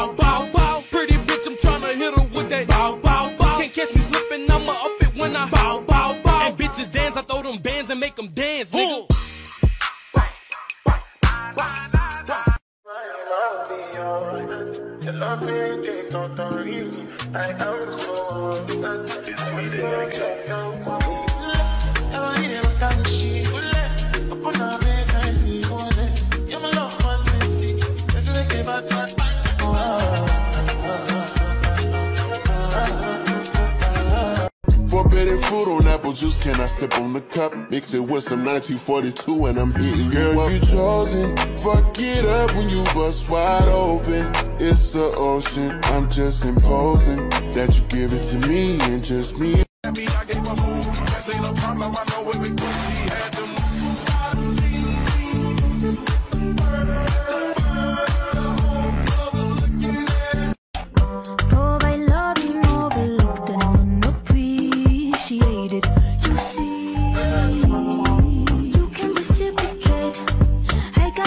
bow, bow, bow. Pretty bitch, I'm tryna hit her with that bow, bow, bow. Can't catch me slipping, I'ma up it when I bow, bow, bow. And bitches dance, I throw them bands and make them dance, nigga. Forbidden fruit on apple juice, can I sip on the cup? Mix it with some 1942 and I'm hitting you up. Girl, you chosen, fuck it up when you bust wide open. It's the ocean, I'm just imposing that you give it to me and just me. I gave her move, that ain't no problem, I know where we put, she had to move.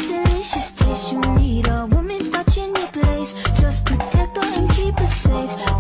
You need a woman's touch in your place. Just protect her and keep her safe.